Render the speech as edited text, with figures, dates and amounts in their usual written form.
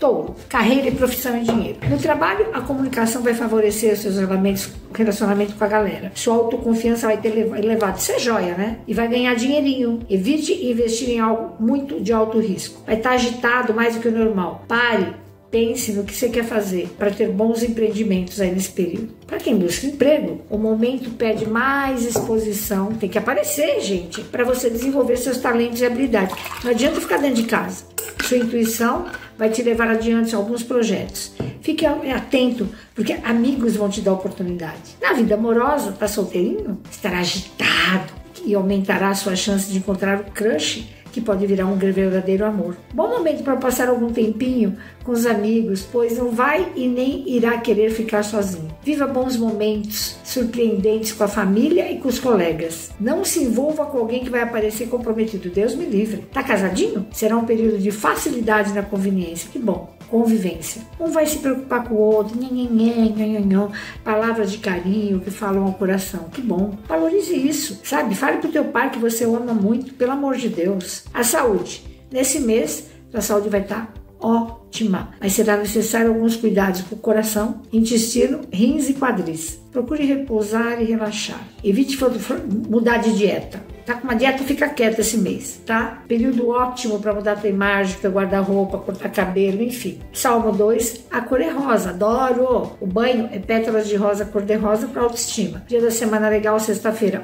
Touro, carreira e profissão e dinheiro. No trabalho, a comunicação vai favorecer os seus relacionamento com a galera. Sua autoconfiança vai ter elevado. Isso é joia, né? E vai ganhar dinheirinho. Evite investir em algo muito de alto risco. Vai estar agitado mais do que o normal. Pare. Pense no que você quer fazer para ter bons empreendimentos aí nesse período. Para quem busca emprego, o momento pede mais exposição. Tem que aparecer, gente, para você desenvolver seus talentos e habilidades. Não adianta ficar dentro de casa. Sua intuição vai te levar adiante alguns projetos. Fique atento, porque amigos vão te dar oportunidade. Na vida amorosa, tá solteirinho? Estará agitado e aumentará a sua chance de encontrar o crush, que pode virar um verdadeiro amor. Bom momento para passar algum tempinho com os amigos, pois não vai e nem irá querer ficar sozinho. Viva bons momentos surpreendentes com a família e com os colegas. Não se envolva com alguém que vai aparecer comprometido. Deus me livre. Tá casadinho? Será um período de facilidade na conveniência. Que bom. Convivência. Um vai se preocupar com o outro, palavras de carinho que falam ao coração. Que bom. Valorize isso, sabe? Fale pro teu pai que você o ama muito, pelo amor de Deus. A saúde. Nesse mês, a saúde vai estar ótima, mas será necessário alguns cuidados com o coração, intestino, rins e quadris. Procure repousar e relaxar. Evite mudar de dieta. Tá com uma dieta, fica quieta esse mês, tá? Período ótimo para mudar a tua imagem, teu guarda-roupa, cortar cabelo, enfim. Salmo 2, a cor é rosa, adoro! O banho é pétalas de rosa cor-de-rosa para autoestima. Dia da semana legal, sexta-feira.